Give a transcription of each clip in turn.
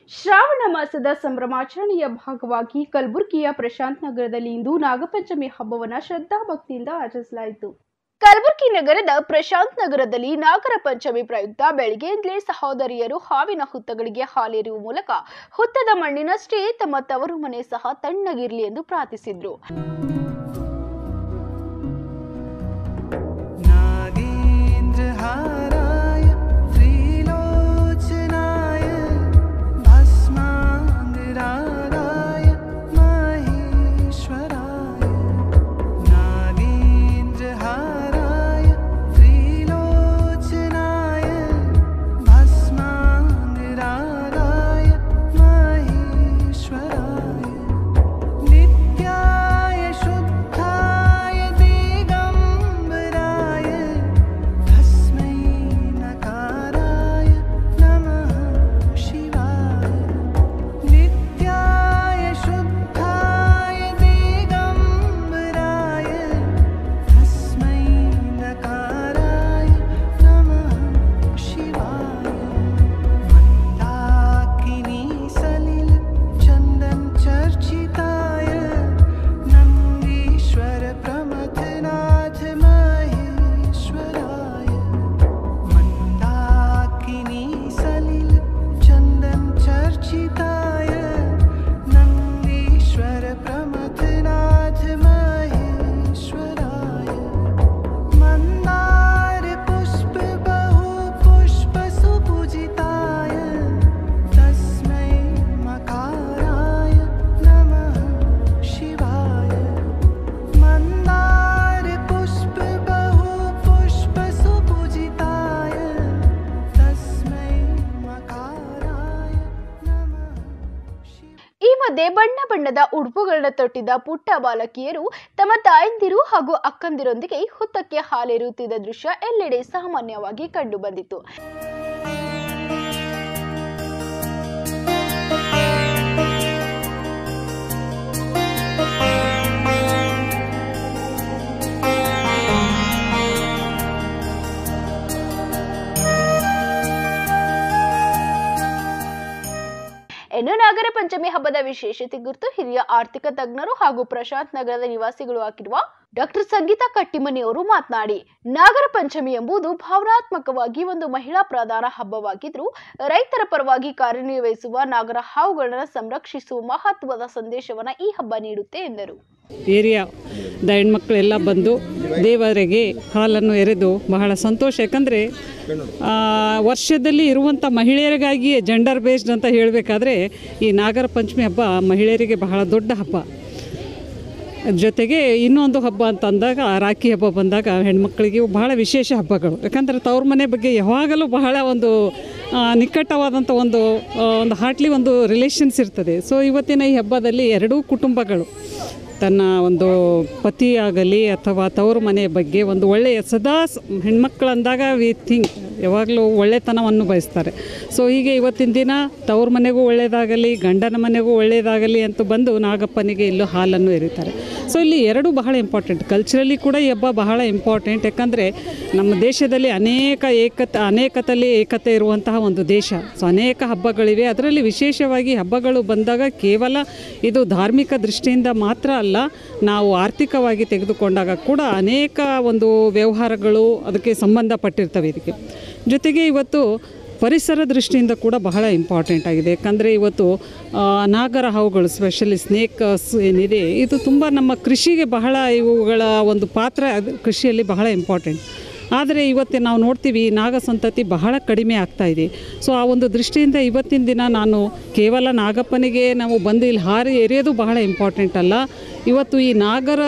ಶ್ರಾವಣ ಮಾಸದ ಸಂಭ್ರಮಾಚರಣೆಯ ಭಾಗವಾಗಿ ಕಲಬುರಗಿಯ ಪ್ರಶಾಂತ್ ನಗರದಲ್ಲಿ ಇಂದು ನಾಗಪಂಚಮಿ ಹಬ್ಬವನ್ನು ಶ್ರದ್ಧಾಭಕ್ತಿಯಿಂದ ಆಚರಿಸಲಾಯಿತು. ಕಲಬುರಗಿ ನಗರದ ಪ್ರಶಾಂತ್ ನಗರದಲ್ಲಿ ನಾಗರ ಪಂಚಮಿ ಪ್ರಯುಕ್ತ ಬೆಳಗ್ಗೆಯಿಂದಲೇ ಸಹೋದರಿಯರು ಹಾವಿನ ಹುತ್ತಗಳಿಗೆ ಹಾಲೆರೆಯುವ ಮೂಲಕ ಹುತ್ತದ ಮಣ್ಣಿನಷ್ಟೇ ತಮ್ಮ ತವರು ಮನೆ ಸಹ ತಣ್ಣಗಿರಲಿ ಎಂದು ಪ್ರಾರ್ಥಿಸಿದ್ರು. ಈ ಮಧ್ಯೆ ಬಣ್ಣ ಬಣ್ಣದ ಉಡುಪುಗಳನ್ನು ತೊಟ್ಟಿದ್ದ ಪುಟ್ಟ ಬಾಲಕಿಯರು ತಮ್ಮ ತಾಯಂದಿರು ಹಾಗೂ ಅಕ್ಕಂದಿರೊಂದಿಗೆ ಹುತ್ತಕ್ಕೆ ಹಾಲೆರೆಯುತ್ತಿದ್ದ ದೃಶ್ಯ ಎಲ್ಲೆಡೆ ಸಾಮಾನ್ಯವಾಗಿ ಕಂಡುಬಂದಿತು. ಇನ್ನು ನಾಗರ ಪಂಚಮಿ ಹಬ್ಬದ ವಿಶೇಷತೆ ಕುರಿತು ಹಿರಿಯ ಆರ್ಥಿಕ ತಜ್ಞರು ಹಾಗೂ ಪ್ರಶಾಂತ್ ನಗರದ ನಿವಾಸಿಗಳು ಆಗಿರುವ ಡಾಕ್ಟರ್ ಸಂಗೀತಾ ಕಟ್ಟಿಮನಿ ಅವರು ಮಾತನಾಡಿ, ನಾಗರ ಪಂಚಮಿ ಎಂಬುದು ಭಾವನಾತ್ಮಕವಾಗಿ ಒಂದು ಮಹಿಳಾ ಪ್ರಧಾನ ಹಬ್ಬವಾಗಿದ್ರೂ ರೈತರ ಪರವಾಗಿ ಕಾರ್ಯನಿರ್ವಹಿಸುವ ನಾಗರ ಹಾವುಗಳನ್ನು ಸಂರಕ್ಷಿಸುವ ಮಹತ್ವದ ಸಂದೇಶವನ್ನು ಈ ಹಬ್ಬ ನೀಡುತ್ತೆ ಎಂದರು. ಏರಿಯಾದ ಹೆಣ್ಮಕ್ಳೆಲ್ಲ ಬಂದು ದೇವರಿಗೆ ಹಾಲನ್ನು ಎರೆದು ಬಹಳ ಸಂತೋಷ. ಯಾಕಂದರೆ ವರ್ಷದಲ್ಲಿ ಇರುವಂಥ ಮಹಿಳೆಯರಿಗಾಗಿಯೇ ಜೆಂಡರ್ ಬೇಸ್ಡ್ ಅಂತ ಹೇಳಬೇಕಾದ್ರೆ ಈ ನಾಗರ ಪಂಚಮಿ ಹಬ್ಬ ಮಹಿಳೆಯರಿಗೆ ಬಹಳ ದೊಡ್ಡ ಹಬ್ಬ. ಜೊತೆಗೆ ಇನ್ನೊಂದು ಹಬ್ಬ ಅಂತ ಅಂದಾಗ ರಾಖಿ ಹಬ್ಬ ಬಂದಾಗ ಹೆಣ್ಮಕ್ಳಿಗೆ ಬಹಳ ವಿಶೇಷ ಹಬ್ಬಗಳು. ಯಾಕಂದರೆ ತವ್ರ ಮನೆ ಬಗ್ಗೆ ಯಾವಾಗಲೂ ಬಹಳ ಒಂದು ನಿಕಟವಾದಂಥ ಒಂದು ಹಾರ್ಟ್ಲಿ ಒಂದು ರಿಲೇಷನ್ಸ್ ಇರ್ತದೆ. ಸೊ ಇವತ್ತಿನ ಈ ಹಬ್ಬದಲ್ಲಿ ಎರಡೂ ಕುಟುಂಬಗಳು ತನ್ನ ಒಂದು ಪತಿಯಾಗಲಿ ಅಥವಾ ತವರು ಮನೆಯ ಬಗ್ಗೆ ಒಂದು ಒಳ್ಳೆಯ ಸದಾ ಹೆಣ್ಮಕ್ಳಂದಾಗ ವಿ ಥಿಂಕ್ ಯಾವಾಗಲೂ ಒಳ್ಳೆತನವನ್ನು ಬಯಸ್ತಾರೆ. ಸೊ ಹೀಗೆ ಇವತ್ತಿನ ದಿನ ತವ್ರ ಮನೆಗೂ ಒಳ್ಳೆಯದಾಗಲಿ ಗಂಡನ ಮನೆಗೂ ಒಳ್ಳೆಯದಾಗಲಿ ಅಂತ ಬಂದು ನಾಗಪ್ಪನಿಗೆ ಇಲ್ಲೂ ಹಾಲನ್ನು ಎರೀತಾರೆ. ಸೊ ಇಲ್ಲಿ ಎರಡೂ ಬಹಳ ಇಂಪಾರ್ಟೆಂಟ್. ಕಲ್ಚರಲಿ ಕೂಡ ಈ ಹಬ್ಬ ಬಹಳ ಇಂಪಾರ್ಟೆಂಟ್. ಯಾಕಂದರೆ ನಮ್ಮ ದೇಶದಲ್ಲಿ ಅನೇಕತೆಯಲ್ಲಿ ಏಕತೆ ಇರುವಂತಹ ಒಂದು ದೇಶ. ಸೊ ಅನೇಕ ಹಬ್ಬಗಳಿವೆ. ಅದರಲ್ಲಿ ವಿಶೇಷವಾಗಿ ಹಬ್ಬಗಳು ಬಂದಾಗ ಕೇವಲ ಇದು ಧಾರ್ಮಿಕ ದೃಷ್ಟಿಯಿಂದ ಮಾತ್ರ ಅಲ್ಲ, ನಾವು ಆರ್ಥಿಕವಾಗಿ ತೆಗೆದುಕೊಂಡಾಗ ಕೂಡ ಅನೇಕ ಒಂದು ವ್ಯವಹಾರಗಳು ಅದಕ್ಕೆ ಸಂಬಂಧಪಟ್ಟಿರ್ತವೆ. ಇದಕ್ಕೆ ಜೊತೆಗೆ ಇವತ್ತು ಪರಿಸರ ದೃಷ್ಟಿಯಿಂದ ಕೂಡ ಬಹಳ ಇಂಪಾರ್ಟೆಂಟ್ ಆಗಿದೆ. ಯಾಕಂದರೆ ಇವತ್ತು ನಾಗರ ಹಾವುಗಳು ಸ್ಪೆಷಲಿ ಸ್ನೇಕ್ಸ್ ಏನಿದೆ ಇದು ತುಂಬ ನಮ್ಮ ಕೃಷಿಗೆ ಬಹಳ ಇವುಗಳ ಒಂದು ಪಾತ್ರ ಕೃಷಿಯಲ್ಲಿ ಬಹಳ ಇಂಪಾರ್ಟೆಂಟ್. ಆದರೆ ಇವತ್ತು ನಾವು ನೋಡ್ತೀವಿ ನಾಗ ಸಂತತಿ ಬಹಳ ಕಡಿಮೆ ಆಗ್ತಾಯಿದೆ. ಸೊ ಆ ಒಂದು ದೃಷ್ಟಿಯಿಂದ ಇವತ್ತಿನ ದಿನ ನಾನು ಕೇವಲ ನಾಗಪ್ಪನಿಗೆ ನಾವು ಬಂದು ಇಲ್ಲಿ ಹಾರಿ ಎರೆಯೋದು ಬಹಳ ಇಂಪಾರ್ಟೆಂಟ್ ಅಲ್ಲ. ಇವತ್ತು ಈ ನಾಗರ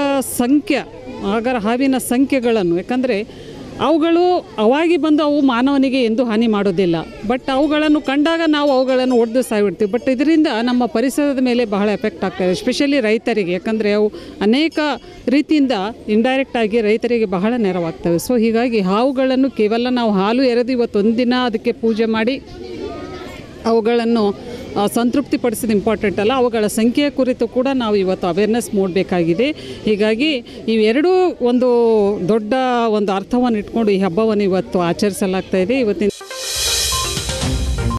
ಹಾವಿನ ಸಂಖ್ಯೆಗಳನ್ನು, ಯಾಕಂದರೆ ಅವುಗಳು ಅವಾಗಿ ಬಂದು ಅವು ಮಾನವನಿಗೆ ಎಂದೂ ಹಾನಿ ಮಾಡೋದಿಲ್ಲ. ಬಟ್ ಅವುಗಳನ್ನು ಕಂಡಾಗ ನಾವು ಅವುಗಳನ್ನು ಒಡೆದು ಸಾಯ್ಬಿಡ್ತೀವಿ. ಬಟ್ ಇದರಿಂದ ನಮ್ಮ ಪರಿಸರದ ಮೇಲೆ ಬಹಳ ಎಫೆಕ್ಟ್ ಆಗ್ತಾಯಿದೆ, ಎಸ್ಪೆಷಲಿ ರೈತರಿಗೆ. ಯಾಕಂದರೆ ಅವು ಅನೇಕ ರೀತಿಯಿಂದ ಇಂಡೈರೆಕ್ಟಾಗಿ ರೈತರಿಗೆ ಬಹಳ ನೆರವಾಗ್ತವೆ. ಸೊ ಹೀಗಾಗಿ ಹಾವುಗಳನ್ನು ಕೇವಲ ನಾವು ಹಾಲು ಎರೆದು ಇವತ್ತೊಂದು ದಿನ ಅದಕ್ಕೆ ಪೂಜೆ ಮಾಡಿ ಅವುಗಳನ್ನು ಸಂತೃಪ್ತಿಪಡಿಸೋದು ಇಂಪಾರ್ಟೆಂಟ್ ಅಲ್ಲ, ಅವುಗಳ ಸಂಖ್ಯೆಯ ಕುರಿತು ಕೂಡ ನಾವು ಇವತ್ತು ಅವೇರ್ನೆಸ್ ಮೂಡಬೇಕಾಗಿದೆ. ಹೀಗಾಗಿ ಇವೆರಡೂ ಒಂದು ದೊಡ್ಡ ಒಂದು ಅರ್ಥವನ್ನು ಇಟ್ಕೊಂಡು ಈ ಹಬ್ಬವನ್ನು ಇವತ್ತು ಆಚರಿಸಲಾಗ್ತಾ ಇದೆ. ಇವತ್ತಿನ